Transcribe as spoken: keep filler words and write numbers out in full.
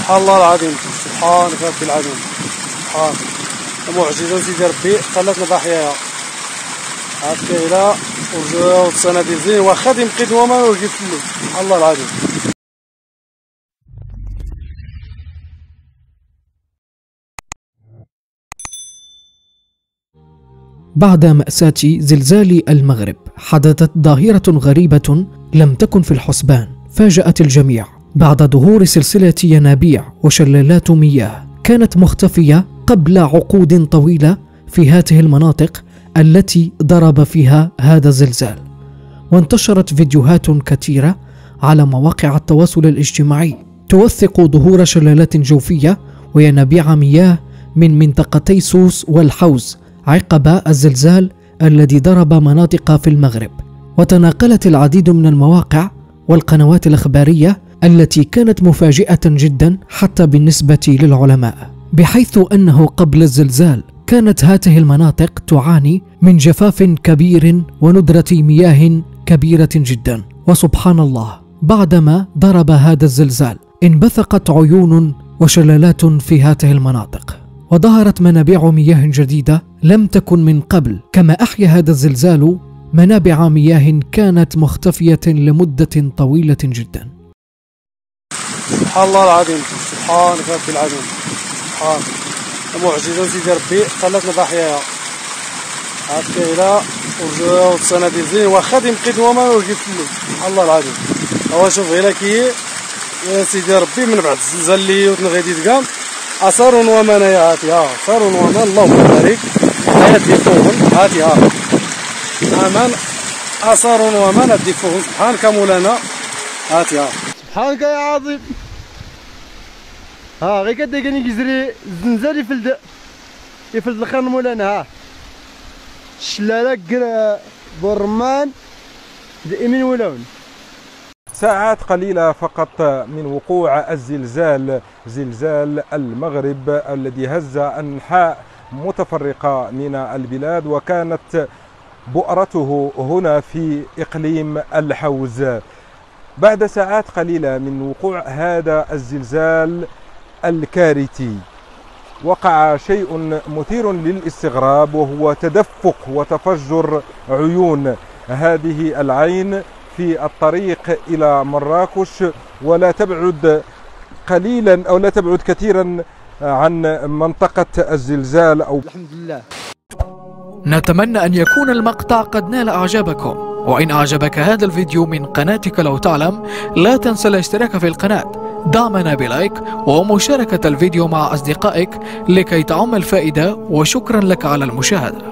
سبحان الله العظيم، سبحانك ربي العظيم، سبحان معجزة سيدي ربي خلاتنا ضحاياها. عاد كاينه والصناديق زين واخا تيمقيد وما وجبت له، سبحان الله العظيم. بعد مأساة زلزال المغرب حدثت ظاهرة غريبة لم تكن في الحسبان، فاجأت الجميع بعد ظهور سلسلة ينابيع وشلالات مياه كانت مختفية قبل عقود طويلة في هذه المناطق التي ضرب فيها هذا الزلزال. وانتشرت فيديوهات كثيرة على مواقع التواصل الاجتماعي توثق ظهور شلالات جوفية وينابيع مياه من منطقتي سوس والحوز عقب الزلزال الذي ضرب مناطق في المغرب. وتناقلت العديد من المواقع والقنوات الإخبارية التي كانت مفاجئة جدا حتى بالنسبة للعلماء، بحيث أنه قبل الزلزال كانت هذه المناطق تعاني من جفاف كبير وندرة مياه كبيرة جدا. وسبحان الله، بعدما ضرب هذا الزلزال انبثقت عيون وشلالات في هذه المناطق، وظهرت منابع مياه جديدة لم تكن من قبل، كما أحيا هذا الزلزال منابع مياه كانت مختفية لمدة طويلة جدا. سبحان الله العظيم، سبحانك ربي العظيم، سبحان معجزة سيدي ربي خلاتنا ضحاياها. عاد كاينه والصناديق زين واخا تيمقيد وما وجبت له، سبحان الله العظيم. هو شوف غير كي يا سيدي ربي من بعد الزلزال اللي وتنغيدي تقام اثار ومنايا، هاتي ها اثار ومان، اللهم بارك هاتي فوقن، هاتي ها امان اثار ومان، هاتي فوقن، سبحانك مولانا، هاتي ها سبحانك يا عظيم. ها غير كدا كان يجري الزنزال يفلد يفلد الخير مولانا. ها الشلاله كرا برمان دائما ولون. ساعات قليلة فقط من وقوع الزلزال، زلزال المغرب الذي هز أنحاء متفرقة من البلاد، وكانت بؤرته هنا في إقليم الحوز. بعد ساعات قليلة من وقوع هذا الزلزال الكارثي وقع شيء مثير للاستغراب، وهو تدفق وتفجر عيون. هذه العين في الطريق إلى مراكش، ولا تبعد قليلا أو لا تبعد كثيرا عن منطقة الزلزال. أو الحمد لله. نتمنى أن يكون المقطع قد نال إعجابكم، وإن أعجبك هذا الفيديو من قناتك لو تعلم لا تنسى الاشتراك في القناة، دعمنا بلايك ومشاركة الفيديو مع أصدقائك لكي تعم الفائدة، وشكرا لك على المشاهدة.